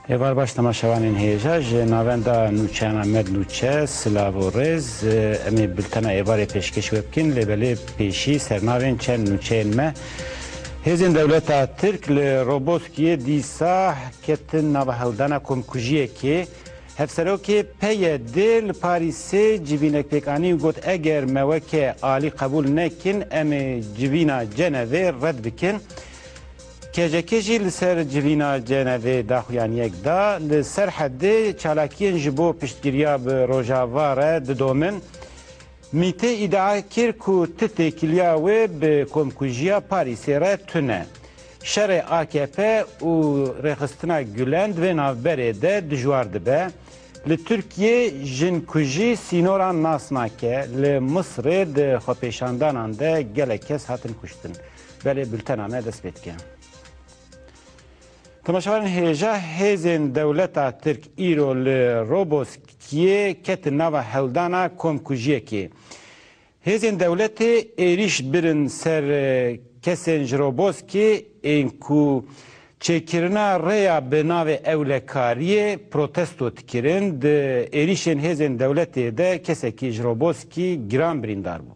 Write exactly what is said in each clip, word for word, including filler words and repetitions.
Evar baş temaşavanên hêja ji navenda nûçeyana me nûçe silav û rêz em ê biltena êvarê pêşkêş wê bikin lêbelê pêşî sernavên çend nûçeyên me. Hêzên Dewleta Tirk li Roboskiyê dîsa ketin nava hildana komkujiyekê. Hevserokê peyê dê li Parîsê civînek pêkanî got eger me weke alî qebûl nekin em ê civîna cenevê red bikin. Kêjekê jî li ser civîna cenevê daxuyaniyek da li ser hedê çalakiyên ji bo piştgiriya bi Rojava re didomin. Mîtê îdia kir ku ti têkiliya wê bi komkujiya Parîsê re tune. Şerê A K P û rêxistina Gülend vê navberê de dijwar dibe. Li Tirkiye jinkujî sînoran nas nake. Li Misrê di xwepêşandanan de gelek kes hatin kuştin. Belê bültena me dest pê dike. Temaşavanên hêja hêzên Dewleta Tirk îro li Roboskiyê ketin nava hewldana komkujiyekê. Hêzên dewletê êriş birin ser kesên ji Roboskê ên ku çêkirina rêya bi navê ewlekariyê protesto dikirin. Di êrişên hêzên dewletê de kesekî ji Roboskî giran birîndar bû.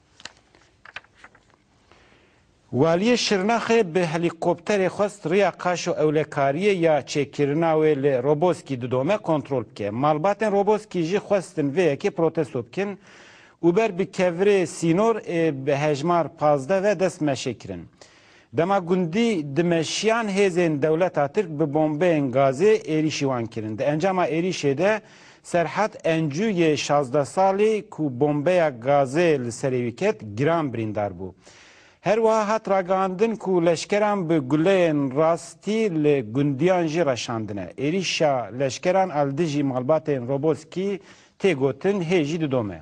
Waliyê Şirnexê bi helîkopterê xwest rêya qaş û ewlekariyê ya çêkirina wê li Roboskî didome kontrol bike. Malbatên Roboskî jî xwestin vê yekê protesto bikin û ber bi kevirê sînor bi hejmar pazde ve dest meşê kirin. Dema gundî dimeşiyan hêzên Dewleta Tirk bi bombeyên gazê êrişî wan kirin. Di encama êrişê de Serhat Encû yê şazdeh salî ku bombeya gazê li serê wî ket giran birîndar bû. Her wiha hat ragandin ku leşkeran bi guleyên rastî li gundiyan jî reşandine. Êrişa leşkeran al dijî malbatên Roboskî tê gotin hê jî didome.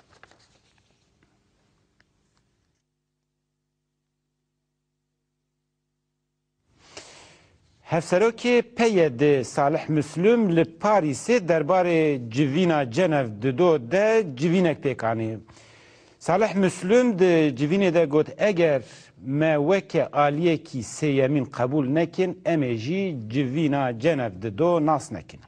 Hevserokê peyê di Salih Müslüm li Parîsê derbarê civîna Cenev dido de civînek pêkanî. Salih Müslüm di civînê de got eger me weke aliyekî sêyemîn qebûl nekin em ê jî civîna Cenev dido nas nekin.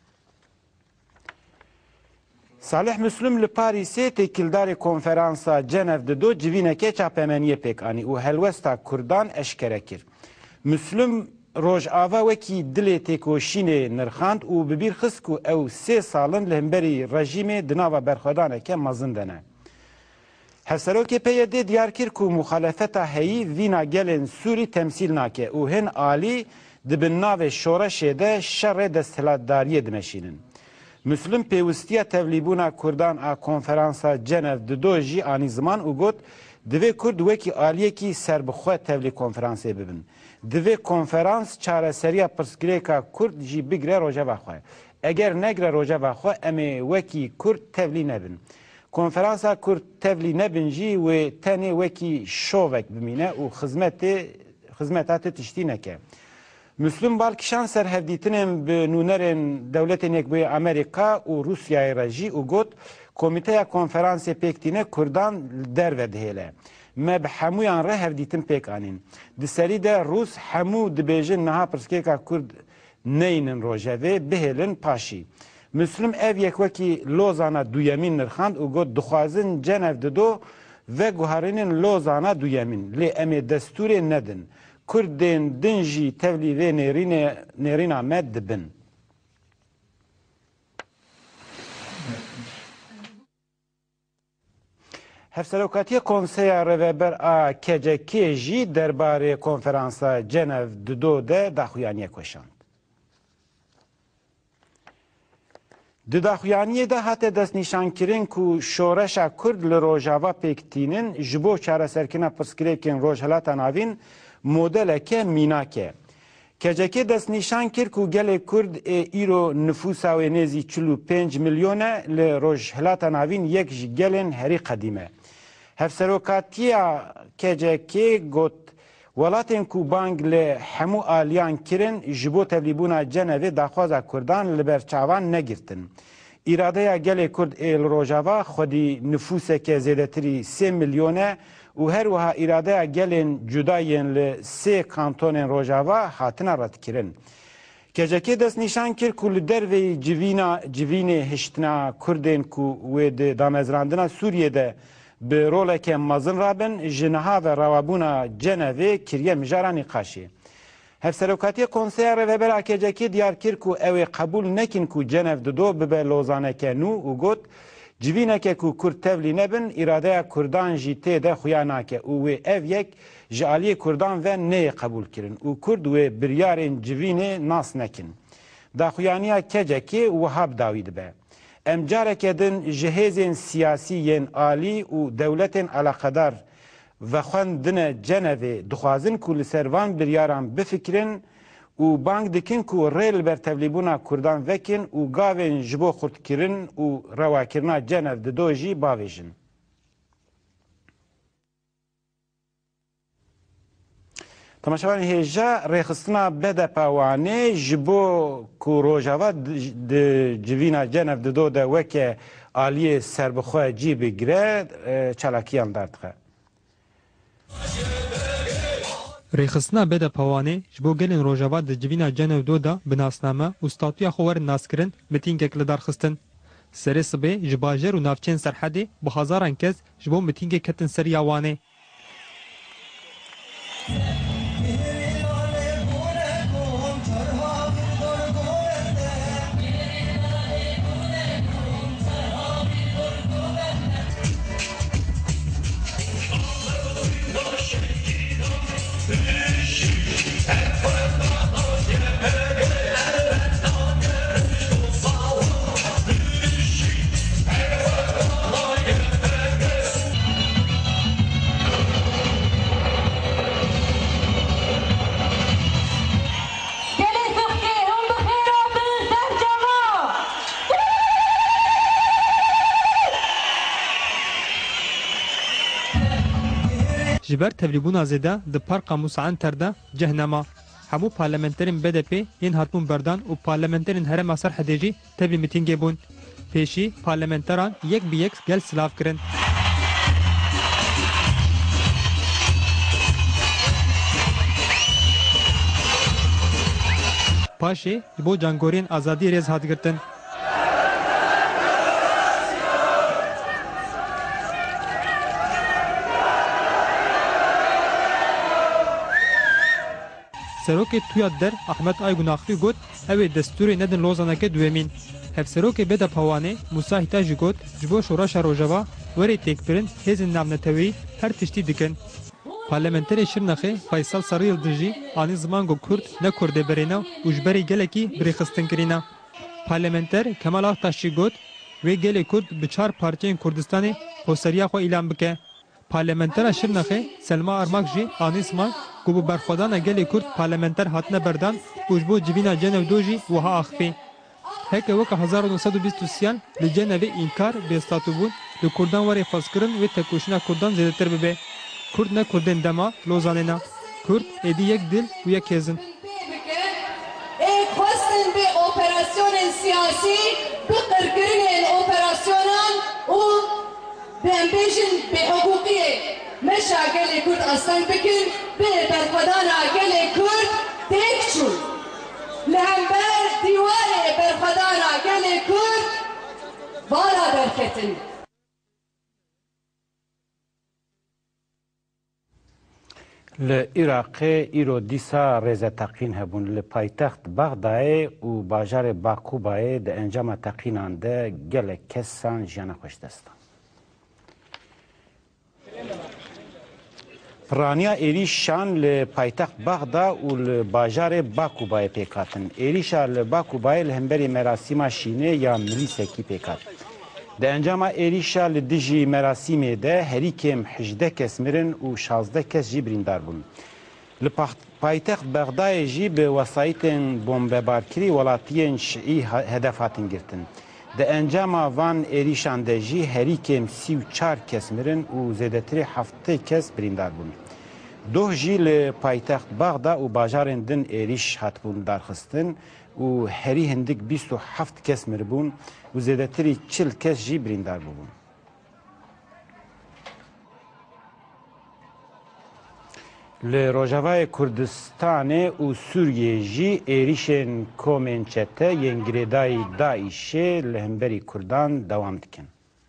Salih Müslüm li Parîsê têkildarê konferansa Cenev dido civînekê çapemeniyê pêkanî û helwesta Kurdan eşkere kir. Müslüm Rojava wekî dilê têkoşînê nirxand û bi bîr xist ku ew sê salin li hemberî rejîmê di nava berxwedaneke mezin dene. Hevserokê peyê dê diyar kir ku muxalefeta heyî vîna gelên Sûrî temsîl nake û hin alî dibin navê şoreşê de şerê desthilatdariyê dimeşînin. Müslüm pêwistiya tevlîbûna Kurdan a konferansa Cenev dido jî anî ziman û got divê Kurd wekî aliyekî serbixwe tevlî konferansê bibin. Divê konferans çareseriya pirsgirêka Kurd jî bigire rojeva xwe. Eger negire rojeva xwe em ê wekî Kurd tevlî nebin. Konferansa Kurd tevlî nebin jî wê tenê wekî şovek bimîne û xizmetê xizmeta tê tiştî neke. Müslüm balkişan ser hevdîtinên bi nûnerên Dewletên Yekbûyî Amerîka û Rûsyayê re jî û got komîteya konferansê pêktîne Kurdan derve dihêle. Me bi hemûyan re hevdîtin pêkanîn. Di serî de Rûs hemû dibêjin niha pirsgirêka Kurd neynin rojevê bihêlin paşî. Müslüm ev yek wekî lozana duyemîn nirxand û got dixwazin Cenev dido ve guharînin lozana duyemîn. Lê em ê destûrê nedin. Kurdên din jî tevlî vê nêrîna me dibin. Hevserokatiya Konseya Rêveber a K C K jî derbarê konferansa Cenev dido de daxuyaniyek weşand. Di daxuyaniyê de hate destnîşankirin ku şoreşa Kurd li Rojava pêktînin ji bo çareserkirina pirsgirêkên Rojhilata Navîn modeleke mînak e. K C K destnîşan kir ku gelê Kurd ê îro nüfusa wê nêzî çil û pênc milyon e li Rojhilata Navîn yek ji gelên herî qedîm e. Hevserokatiya K C K got welatên ku bang li hemû aliyan kirin ji bo tevlîbûna Cenevê daxwaza Kurdan li ber çavan negirtin. İradeya gelê Kurd ê li Rojava xwedî nüfuseke zêdetirî sê milyon e û her wiha îradeya gelên cudayên li sê kantonên Rojava hatina retkirin. کجکی دست نشان کرد که لدروی جوینا جوین هشتنا کردین که و دامزراندنا سوریه ده به رول که مازن رابن جنها و روابونا جنوی کریه مجارا نقاشه. هفسروکاتی کنسر و برای کجکی دیار کرد که او قبول نکن که جنو دو به لوزانه که نو و گفت جوینه که کرد تولی نبن اراده کردان جیته ده خویانه که او او یک جالی کردان و نه قبول کردن و کرد و بریارن جوینه ناس نکن. دا خویانیه کجکی و هاب داوید به. امجاره کدن جهازین سیاسیین عالی و دولتین علاقدار و خواندن جنوی دخوازن که لسروان بریاران بفکرن و بانک دکن که ریل بر تبلیبونا کردان وکن و گاوین جبو خورد کرن و رواکرنا جنو ددوجی باویجن. تماشاوان هجا ریخستنا بده پاوانه جبو که روژاوا جوینا جنو ددو ده وکه آلی سربخواه جی بگره چلاکیان دردخه. ریخستنا بده پوانه جبو گلین روژاوا د جوینا جنو دو دا بناسنامه و ستاتویا خوار ناس کرن متینگک لدار خستن. سری سبه جباجر و نافچین سرحده به هزاران کس جبو متینگک کتن سری آوانه. جبر تبلیبونا زیده د پارکا موسعان ترده جهنما. همو پارلمنترین بی دی پی این هاتمون بردان و پارلمنترین هرم اثر حدیجی تبلی میتینگی بون. پیشی پارلمنتران یک بی یک گل سلاف کرن. پاشی بو جانگورین آزادی ریز هات گرتن. سروک توی در احمد آیگوناخلی گفت اوی دستوری ندن لوزانه که دومین. هف سروک بده پوانه موسی هیتاجی گفت جبو شوراش روجاوا وری تکبرن هزین نام نتوی هر تشتی دکن. پارلمنتری شرنخه فیصل سریل دجی آنی زمان گو کرد نکرده برینا و جبری گلکی بریخستن کرینا. پارلمنتر کمال آتاشی گفت وی گل کرد بچار پارچین کردستانی حسریا خو اعلام بکه. پارلمنتر شرنخه سلما ارماک جی آنی زمان گو برخودان گل کرد پارلمنتر هاتنه بردان و جبو جبینا جنو دوجی وها اخفی. هک وک هزار و نهصد و بیست و سه لجنه انکار به استاتو بون د کردان وری فاسکرن و تکوشنا کردان زیاتر ببه. کرد نه کردن دما لوزانه نه. کرد ادی یک دل و یک هزن. ایک خواستن به اپراسیون سیاسی بقرقرین این اپراسیونان و به امبیشن به حقوقی مشاغل کرد اصلا بکن به برخدان آگل کرد دیک چون. لهمبر دیوار برخدان آگل کرد والا برکتن. لعراق ایرو دیسا رزه تقین هبون لپایتخت بغدای و باجار باکوبای ده انجام تقینان ده گل کسان جانا خوش دستان. پرانیا ایریشان لپایتخت بغدا و لباجار باکوبای پیکاتن. ایریشا لباکوبای لهمبری مراسیما شینه یا ملیسکی پیکات. ده انجام ایریشا لدیجی مراسیمه ده هریکم هجده کس مرن و شازده کس جی بریندار بون. لپایتخت بغدای جی به وسایتن بمبارکری ولاتین شیعی هدفاتن گرتن. ده انجام وان ایریشان ده جی هریکم سی و چار کس مرن و زیدتری هفته کس بریندار بون. دو جی لپایتخت بغدا و باجارن دن ایریش هات بون دارخستن و هری هندک بیست و هفت کس مربون و زیادتری چل کس جی بریندار ببون. Li Rojavayê Kurdistanê û Sûriyê jî êrişên komên çete yên girêdayî Daişê li hemberî Kurdan dewam dikin.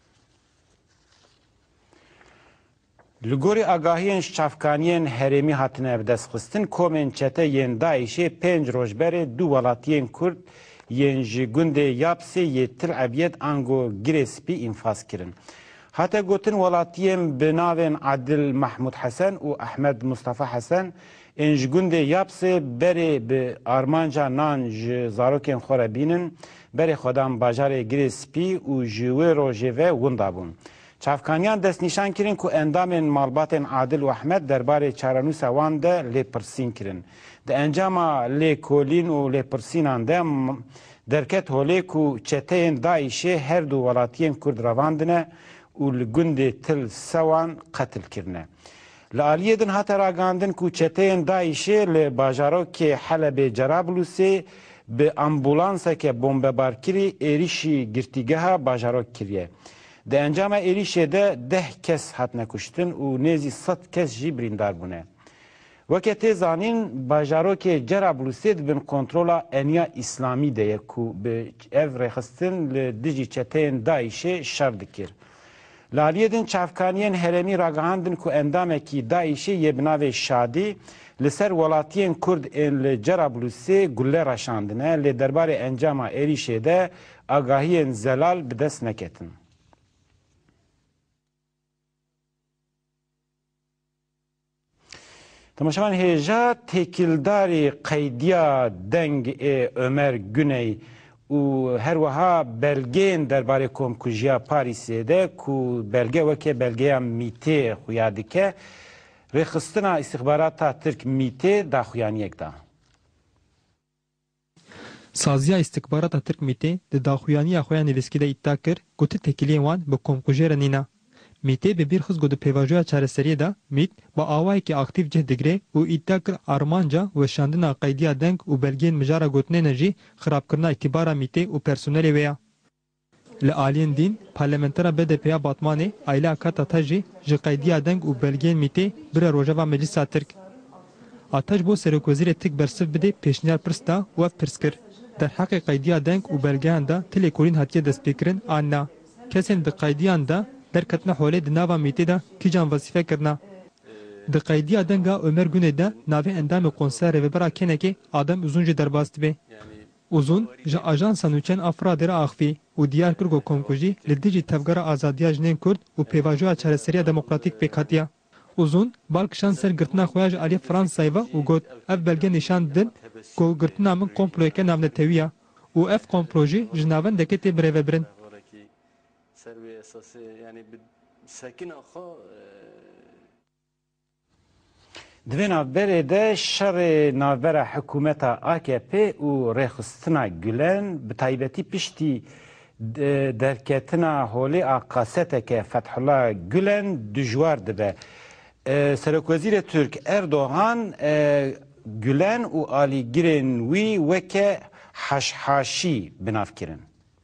Li gorî agahiyên şçavkaniyên herêmî hatine evdestxistin, komên çete yên Daişê pênc rojberê du welatiyên Kurd yên ji gundê Yapsê yê Til Ebyed ango Girêspî înfas kirin. Hate gotin welatiyên bi navên Adil Mahmud Hesen û Ahmed Mustafa Hesen ên ji gundê Yapsê berê bi armanca nan ji zarokên xwe re bînin, berê xwedan bajarê Girêspî û ji wê rojê ve winda bûn. Çavkaniyan destnîşan kirin ku endamên malbatên Adil û Ahmed derbarê çarenûsa wan de lêpirsîn kirin. Di encama lêkolîn û lêpirsînan de derket holê ku çeteyên Daişê her du welatiyên Kurd revandine û li gundê Til Sewan qetil kirine. Li aliyê din hate ragandin ku çeteyên Daişê li bajarokê Helebê Cerablusê bi ambulanseke bombebarkirî êrişî girtîgeha bajarok kiriye. Di encama êrişê de deh kes hatine kuştin û nêzî sed kes jî birîndar bûne. Weke tê zanîn, bajarokê Cerablusê dibin kontrola Eniya İslamî de ye ku bi ev rêxistin li dijî çeteyên Daişê şer dikir. Li aliyê din çavkaniyên herêmî ragihandin ku endamekî Daişê yê bi navê Şadî li ser welatiyên Kurd ên li Cerablusê gulle raşandine, lê derbarê encama êrişê de agahiyên zelal bi dest neketin. Temaşavan hêja têkildarê qeydiya deng ê Ömer Güney û her wiha belgeyên derbarê komkujiya Parîsê de ku belge weke belgeya Mîtê xuya dike, rêxistina îstixbarata Tirk Mîtê daxuyaniyek da. Saziya îstixbarata Tirk Mîtê di daxuyaniya xwe ya nivîskî de îddia kir ku ti têkiliyên wan bi komkujê re nîne. Mîtê bi bîr xist got di pêvajoya çareseriyê de Mît bi awayekî aktîv cih digire û îddia kir armanca weşandina qeydiya deng û belgeyên mijara gotinê ne jî xirabkirina îtîbara Mîtê û personelê wê ye. Li aliyên dîn, parlamentera B D P ya Batmanê Ayla Katata jî ji qeydiya deng û belgeyên Mîtê bire rojava Meclisa Tirk. Ataş bo Serokvezîrê Tirk bersiv bide pêşniyar pirs da û ev pirs kir. Derheqê qeydiya deng û belgeyan da ti lêkolîn hatiye destpêkirin an na. Kesên di qeydiyan da derketina holê di nava Mîtê de kîjan vesîfe kirina. Di qeydiya denga Ömer Güney de navê endamê konser rêvebera Kenekê Adem Uzun jî derbas dibe. Uzun ji ajansa nûçeyên Afradê re axivî û diyar kir got komkujî li dijî tevgera azadiya jinên Kurd û pêvajoya çareseriya demokratîk pêk hatiye. Uzun balkişan ser girtina xwe ya ji aliyê Fransayê ve û got ev belge nîşan didin ku girtina min komployeke navnetewî ye û ev komplo jî ji navendekê tê birêvebirin. Di vê navberê de şerê navbera hikûmeta A K P û rêxistina Gülen bi taybetî piştî derketina holê a qaseteke Fethullah Gülen dijwar dibe. Serokwezîrê Türk Erdoğan Gülen û alîgirên wî weke haşhaşî binav kirin.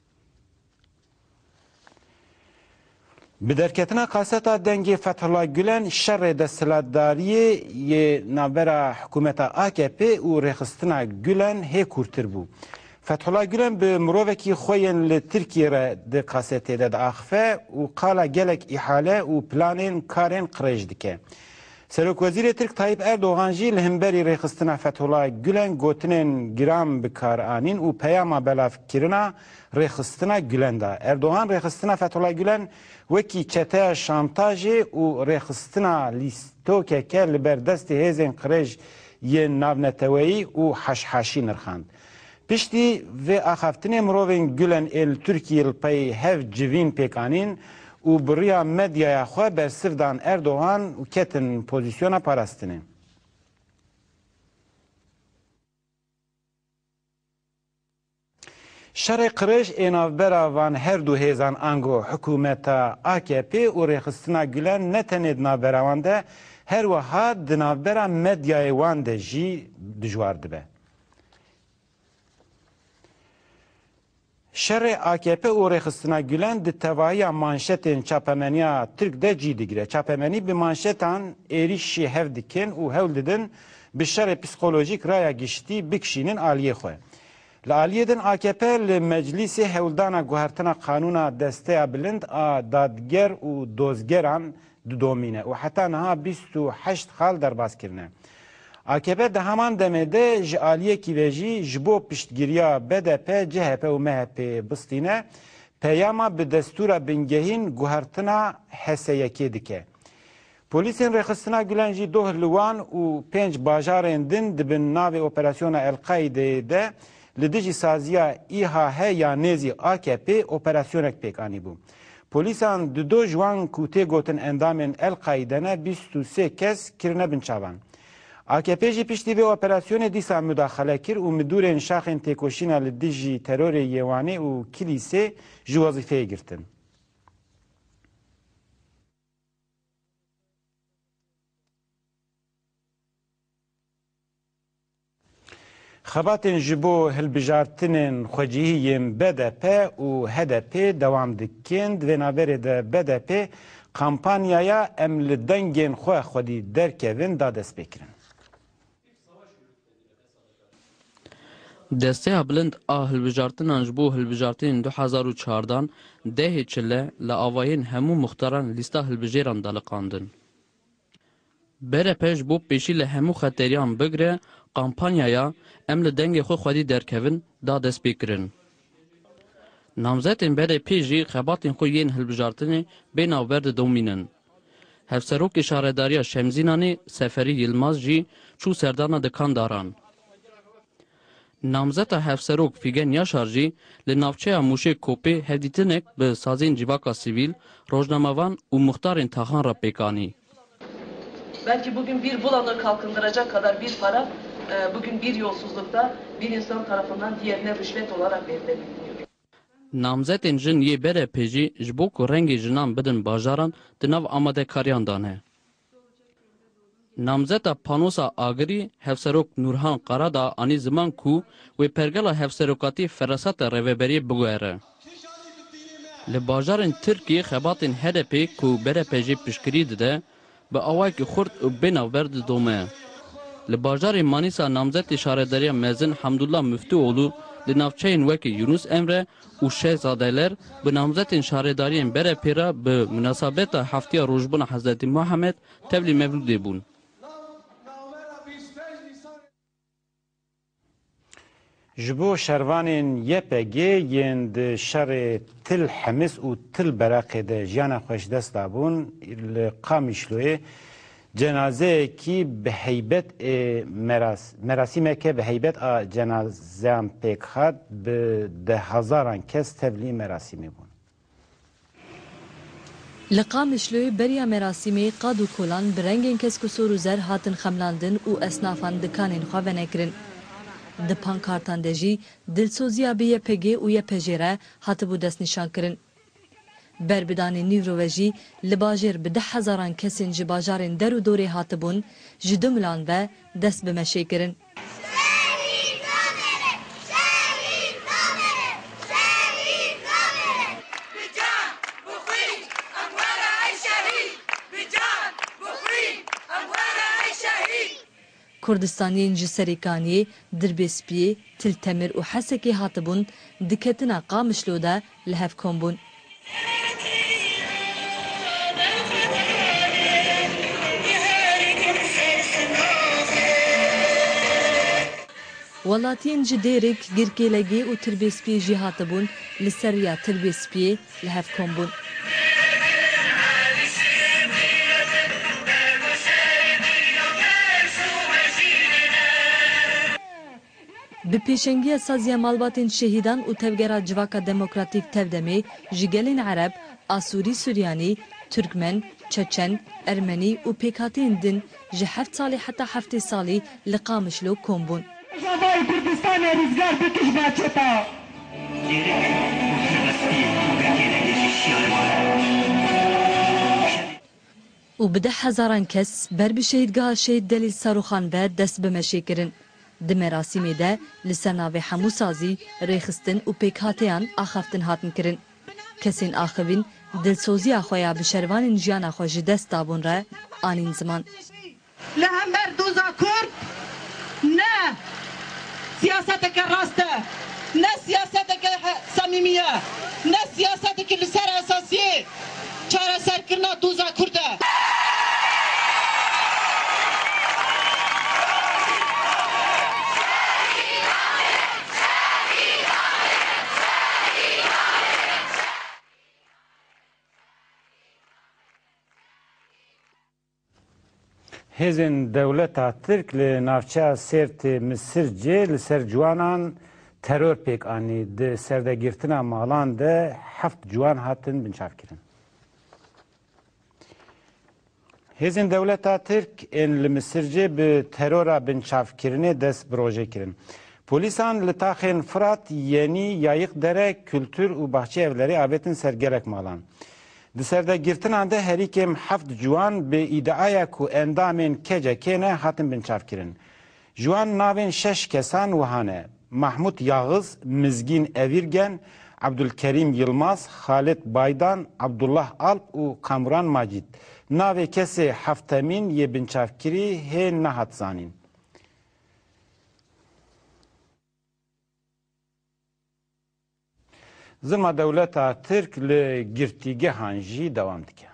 Bi derketina qaseta dengê Fethullah Gülen şerê desthilatdariyê yê navbera hikûmeta A K P û rêxistina Gülen hê kûrtir bû. Fethullah Gülen bi mirovekî xwe yên li Tirkiye re di qasetê de diaxife û qala gelek îhale û planên karên qirêj dike. Serokwezîrê Tirk Tayyip Erdoğan jî li hemberî rêxistina Fethullah Gülen gotinên giran bi kar anîn û peyama belavkirina rêxistina Gülen da. Erdoğan rêxistina Fethullah Gülen wekî çeteya şantajê û rêxistina lîstokeke li ber destê hêzên qirêj yên navneteweyî û heşheşî nirxand. Piştî vê axaftinê mirovên Gülen ên li Tirkiyê li pey hev civîn pêkanîn û bi riya medyaya xwe bersiv dan Erdoğan û ketin pozisyona parastinê. Şerê qirêj ê navbera van her du hêzan ango hikûmeta A K P û rêxistina Gülen ne tenê di navbera wan de her wiha di navbera medyayê wan de jî dijwar dibe. Şerê A K P û Rêxistina Gülen di tevahiya manşetên çapemeniya Tirk de cî digire. Çapemenî bi manşetan êrişî hev dikin û hewl didin bi şerê psikolojîk raya giştî bikişînin aliyê xwe. Li aliyê din A K P li meclîsê hewldana guhertina qanûna desteya bilind a dadger û dozgeran didomîne û heta niha bîst û heşt xal derbas kirine. A K P di heman demê de ji aliyekî ve jî ji bo piştgiriya B D P, C H P û M H P bistîne peyama bi destûra bingehîn guhertina heseyekê dike. Polîsên Rêxistina Gülen jî doh li Wan û pênc bajarên din dibin navê operasyona El-Qaîdeyê de li dijî saziya İHA H ya nêzî A K P operasyonek pêk anîbû. Polîsan di do ji wan ku tê gotin endamên El-Qaîde ne bîst û sê kes kirine bin çavan. A K P jî piştî vê operasyonê dîsa müdaxele kir û midûrên şaxên têkoşîna li dijî terorê Yêwanê û Kilîsê ji wezîfeyê girtin. Xebatên ji bo hilbijartinên xwecihiyên B D P û H D P dewam dikin. Di vê naberê de B D P kampanyaya em li dengên xwe xwedî derkevin da dest pê kirin. Desteya bilind a hilbijartinan ji bo hilbijartên du hezar û çardan dehê çile li avayên hemû muxtaran lîsta hilbijêran de liqandin. B D P ji bo pêşî li hemû xeteriyan bigire kampanyaya em li dengê xwe xwedî derkevin da dest pê kirin. Namzetên B D P jî xebatên xwe yên hilbijartinê bê navber didomînin. Hevserokê şaredariya Şemzînanê Seferî Yilmaz jî çû serdana dikandaran. Namzeta hevserok Figen Yaşar jî li navçeya Mûşê Kopê hevdîtinek bi sazên civaka sivîl, rojnamevan û muxtarên taxan re pêkanî. Belki bugün bir bulanığı kalkındıracak kadar bir para bugün bir yolsuzlukta bir insan tarafından diğerine rüşvet olarak verilebiliyor. Namzetên jin yê B D P jî ji bo ku rengê jinan bidin bajaran di nav amadekariyan de ne. Namzeta Panosa Agirî hevserok Nurhan Qarada anî ziman ku wê pergela hevserokatî feraseta rêveberiyê biguhere. Li bajarên Tirkiyê xebatên H D P ku B D P jê piştgirî dide bi awayekî xurt û bênavber didome. Li bajarê Manîsa namzetê şaredariya mezin Hamdullah Müftüoğlu li navçeyên wekî Yunus Emre û Şehzadeler bi namzetên şaredariyên B D P re bi münasebeta heftiya rojbûna Hezretî Muhammed tevlî mevlûdê bûn. Ji bo şervanên Y P G yên di şerê Til Hemis û Til Bereqê de jiyana xwe ji dest dabûn li Qamişloyê cenazeyekî bi heybet merasîmeke bi heybet a cenazeyan pêk hat bi de hezaran kes tevlî merasîmê bûn. Li Qamişloyê beriya merasîmê qad û kolan bi rengên keskûsor û zer hatin xemlandin û esnafan dikanên xwe venekirin. Di pankartan de jî dilsoziya bi Y P G û Y P J re hatibû destnîşan kirin. Berbidanê nîvro ve jî li bajêr bi deh hezaran kesên ji bajarên der û dorê hatibûn ji du milan ve dest bi meşê kirin. Kurdistaniyên ji Serêkaniyê, Dirbêspiyê, Tiltemir û Hesekê hatibûn diketina Qamişlo de li hev kom bûn. Welatiyên ji Dêrek, Girkêlegê û Tirbêspiyê jî hatibûn li ser ya Tirbêspiyê li hev kom bûn. Bi pêşengiya saziya malbatên şehîdan û tevgera civaka demokratîk tevdemê ji gelên Ereb, Asûrî Suryanî, Türkmen, Çeçen, Ermenî û pêkhatiyên din ji heft salî heta heftê salî li Qamişlo kom bûn. û bi deh hezaran kes ber bi şehîdgeha Şehîd Delîl Sarûxan ve dest bi meşê kirin. Di merasîmê de li ser navê hemû sazî, rêxistin û pêkhateyan axaftin hatin kirin. Kesên axivîn dilsoziya xwe ya bi şervanên jiyana xwe ji dest dabûn re anîn ziman. Li hember doza Kurd ne siyaseteke rast e, ne siyaseteke samimiye, ne siyaseteke li ser esasiyê çareserkirina doza Kurd e. Hêzên Dewleta Tirk li navçeya Sêrtê Misircê li ser ciwanan teror pêk anî. Di serdegirtina malan de heft ciwan hatin binçavkirin. Hêzên Dewleta Tirk ên li Misircê bi terora binçavkirinê dest bi rojê kirin. Polîsan li taxên Firat, Yenî, Yayık Dere, Kültür û Bahçe evlerê avêtin ser gelek malan. Di serdegirtinan de herîkêm heft ciwan bi îdeaya ku endamên kecekê ne hatin binçavkirin. Ciwan navên şeş kesan wiha ne: Mahmud Yağız, Mizgîn Evirgen, Abdülkerim Yılmaz, Halit Baydan, Abdullah Alp û Kamran Macid. Navê kesê heftemîn yê binçavkirî hê nehat zanîn. Zilma Dewleta Tirk li girtîgehan jî dewam dike.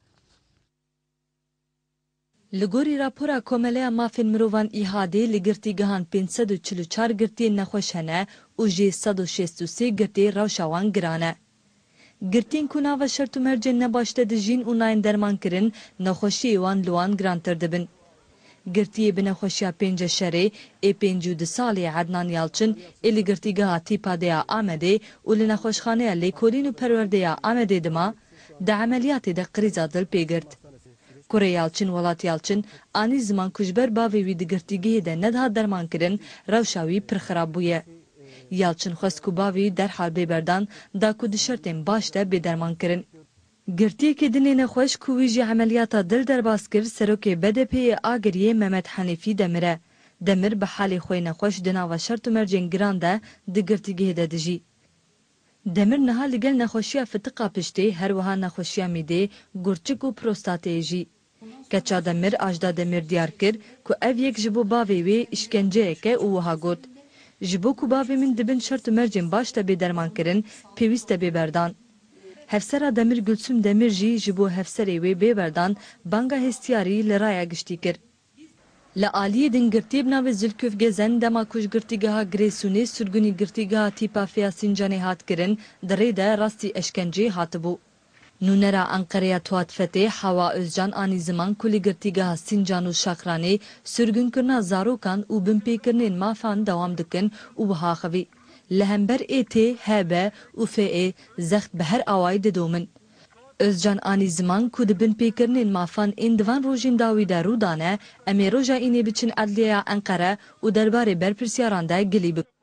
Li gorî rapora Komeleya Mafên Mirovan îhadê li girtîgehan pênc sed û çil û çar girtiyên nexweş hene û jê sed û şêst û sê girtê rewşa wan giran e. Girtiyên ku nava şert û mercên nebaş de dijîn û nayên dermankirin, nexweşiyê wan li wan girantir dibin. Girtiyê bi nexweşiya pênce şerê ê pênc û du salê Ednan Yalçın ê li girtîgeha Tîpadeya Amedê û li nexweşxaneya Lêkolîn û Perwerdeya Amedê dima, di emeliyatê de qrîza dil pêgirt. Kurê Yalçın Welat Yalçın anî ziman ku ji ber bavê wî di girtîgehê de nediha dermankirin, rewşa wî pir xirab bûye. Yalçın xwest ku bavê derhal bêberdan da ku di şertên baş de bêdermankirin. Girtiyekê dinê nexweş ku wî jî emeliyata dil derbas kir, serokê B D P'yê Agiriyê Mehmet Henîfî Demir e. Demir bi halê xwe nexweş di nava şert û mercên giran de di girtîgehê de dijî. Demir niha li gel nexweşiya fitiqa piştê, her wiha nexweşiya mîdê, gurçik û prostatê jî. Keça Demir ajda Demir diyar kir ku ev yek ji bo bavê wê işkenceyek e û wiha got. Ji bo ku bavê min dibin şert û mercên baş de bêdermankirin, pêwîst e bêberdan. Hevsera Demir Gülsüm Demir jî ji bo hevserê wê bêberdan banga hestiyarî li raya giştî kir. Li aliyê din girtî bi navê Zülküf Gezen dema ku ji girtîgeha Giresunê sürgûnî girtîgeha Tîpafiya Sincanê hat kirin, di rê de rastî eşkenceyê hatibû. Nûnera Enqereya Tuat Fetê Hawa Özcan anî ziman ku li girtîgeha Sincan û Şakranê sürgûnkirina zarokan û binpêkirinên mafan dewam dikin û wiha xevî. Li hember êtê, hebe û fê zext bi her awayî didomin. Özcan anî ziman ku di binpêkirinên mafan ên divan rojên dawî de rû dane, em ê roja înê biçin Edliyeya Enqere û derbarê berpirsyaran de gilî bikin.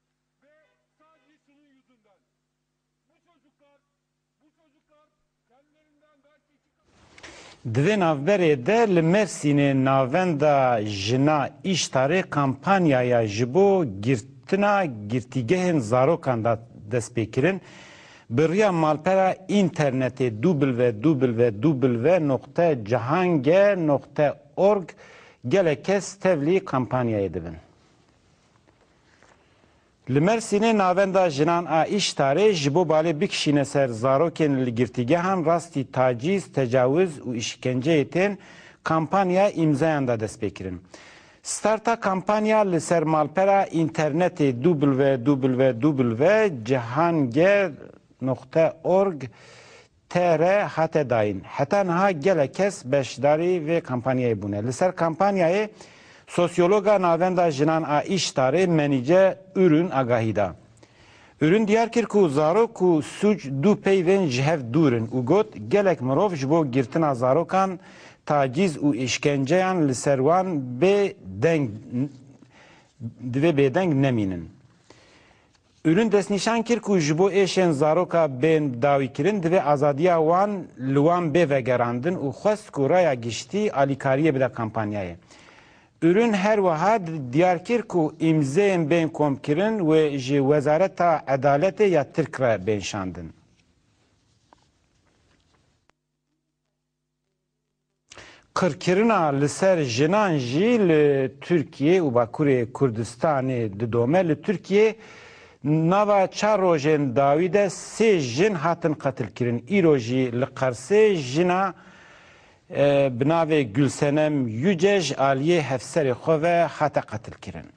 Divê navberê de li Mersînê navenda jina îştarê kampanyaya ji bo girtina girtîgehên zarokan da destpêkirin, bi rêya malpera înternetê w w w nokta cihange nokta org gelek kes tevlî kampanyayê dibin. Li Mersînê navenda jinan a îştarê ji bo balê bikişîne ser zarokên li girtîgehan rastî tacîz, tecawüz û işkenceyê tên kampanya îmzayan da destpêkirin. Starta kampanya li ser malpera înternetê w w w nokta cihange nokta org tr hate dayîn. Heta niha gelek kes beşdarî vê kampanyayê bûne. Li ser kampanyayê sosyologa navenda jinan a îştarê Menice Ürün agahî da. Ürün diyar kir ku zarok û suc du peyvên ji hev dûrin û got gelek mirov ji bo girtina zarokan tacîz û işkenceyan li ser wan bê deng divê bêdeng nemînin. Ürün destnîşan kir ku ji bo êşên zaroka bên dawîkirin divê azadiya wan li wan bê vegerandin û xwest ku raya giştî alîkariyê bide kampanyayê. ürün her vaha diyarkir ku imzeyên bên komkirin ve ji Wezareta Edaletê ya Tirk re benşandin. Qirkirina li ser jinan jî li Türkiye û Bakurê Kurdistanê didome. Li Türkiye nava çar rojên dawî de sê jin hatin qetilkirin. Îro jî li Qersê jina bi navê Gülsenem Yüce ji aliyê hevserê xwe ve hate qetilkirin.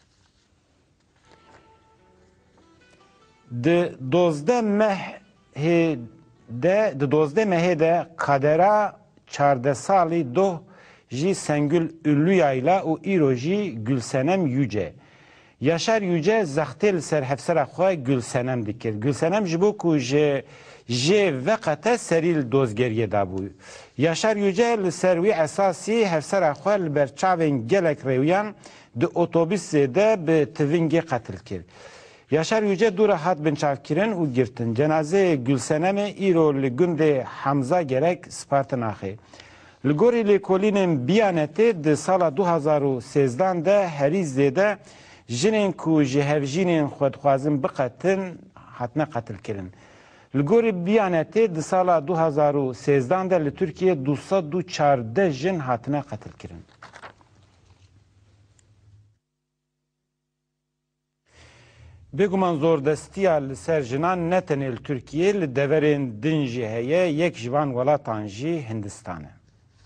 Di dozdeh mehê de di dozdeh mehê de kadera çardeh salî doh jî Sengül Ünlüyayla û îro jî Gülsenem Yüce. Yaşar Yüce zextê li ser hevsera xwe Gülsenem dikir. Gülsenem ji bo ku ji jê veqete serî li dozgeriyê dabû. Yaşar Yüce li ser wî esasî hevsera xwe li ber çavên gelek rêwiyan di otobüsê de bi tivingê qetil kir. Yaşar Yüce dû re hat binçavkirin û girtin. Cenazeyê Gülsenemê îro li gundê Hamza gerek Spartin axê. Li gorî lêkolînên Biyanetê di sala du hezar û sêzdan de herî zêde jinên ku ji hevjînên xwe dixwazin biqetin hatine qetilkirin. Li gorî Biyanetê di sala du hezar û sêzdan de li Tirkiye du sed û çardeh jin hatine qetilkirin. Bêguman zordestiya li ser jinan ne tenê li Tirkiye li deverên din jî heye, yek ji van welatan jî Hindistan e.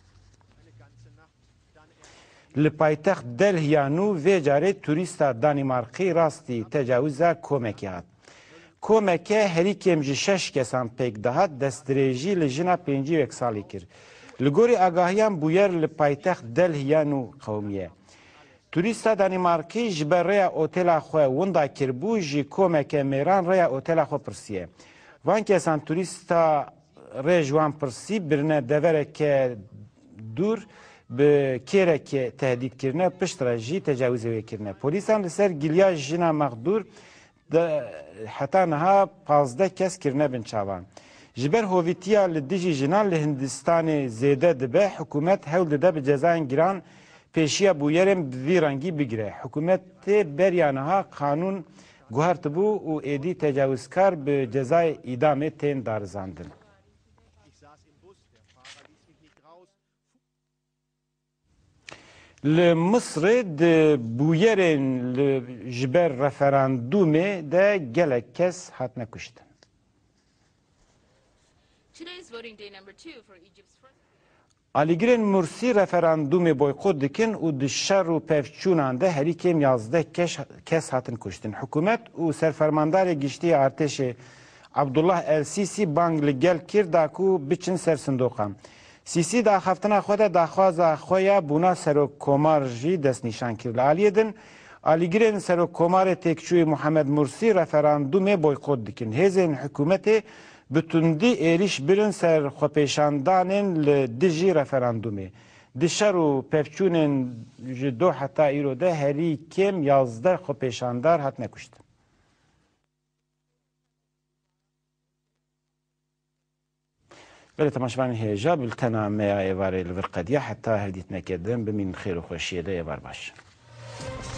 Li paytext Delhiya nû vê carê turîsta Danîmarkî rastî tecawûza komekê hat. Komeke herî kêm ji şeş kesan pêk dihat destdirêjî li jina pêncî wek salî kir. Li gorî agahiyan bûyer li paytext Delhiya nû qewmiye. Turîsta Danîmarkî ji ber rêya otêla xwe winda kirbû jî komeke mêran rêya otêla xwe pirsiye. Van kesan turîsta rê ji wan pirsî birine devereke dûr bi kêrekê tehdîtkirine pişt re jî tecawûzê wê kirine. Polîsan li ser giliya jina mexdûr heta niha pazdeh kes kirine bin çavan. Ji ber hovîtiya li dijî jinan li Hindistanê zêde dibe, hikûmet hewl dide bi cezayên giran pêşiya bûyerên bi vî rengî bigire. Hikûmetê beriya niha kanûn guhartibû û êdî tecawûzkar bi cezayê îdamê tên darizandin. Li Mısırê di bûyerên ji ber referandûmê de gelek kes hatine kuştin. Alîgirên Mursî referandûmê boykot dikin û di şer û pevçûnan de herî kêm yazdeh kes hatin kuştin. Hikûmet û serfermandarê giştî artêşê Abdullah El Sisi bang li gel kir da ku biçin ser sindoqan. Sisi da xeftina xwe de daxwaza xwe ya bûna serokkomar jî destnîşan kir. Li aliyê din alîgirên serokkomarê têkçûyê Muhammed Mursî referandûmê boykot dikin. Hêzên hikûmetê bi tundî êriş birin ser xwepêşandanên li dijî referandûmê. Di şer û pevçûnên ji do heta îro de herî kêm yazdeh xwepêşandar hatine kuştin. Böyle temaşavanın heyeca bültena meya evarê li vir qediya heta herdît nekedin bimîn xêr û xweşiyê de êvar baş.